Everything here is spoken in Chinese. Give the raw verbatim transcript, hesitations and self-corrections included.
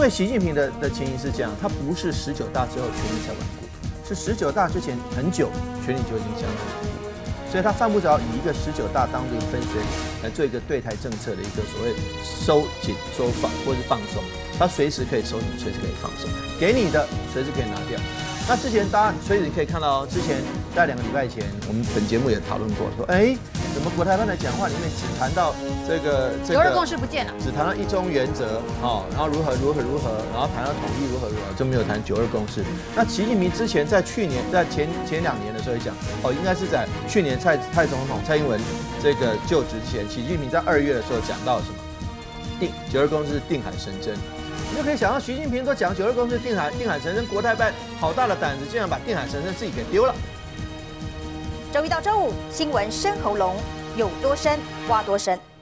为习近平的的情形是这样，他不是十九大之后权力才稳固，是十九大之前很久权力就已经相当稳固。 所以他犯不着以一个十九大当这个分水岭来做一个对台政策的一个所谓收紧、收放或是放松，他随时可以收紧，随时可以放松，给你的随时可以拿掉。那之前大家所以你可以看到，之前在两个礼拜前，我们本节目也讨论过，说哎，怎么国台办的讲话里面只谈到这个这个九二共识不见了， 只谈到一中原则哦，然后如何如何如何，然后谈到统一如何如何，就没有谈九二共识。那习近平之前在去年在前前两年的时候也讲，哦，应该是在去年蔡蔡总统蔡英文这个就职前，习近平在二月的时候讲到什么？定九二共识定海神针。 你就可以想到，习近平都讲九二共识定海定海神针，国台办好大的胆子，竟然把定海神针自己给丢了。 周一到周五新闻深喉咙，有多深挖多深。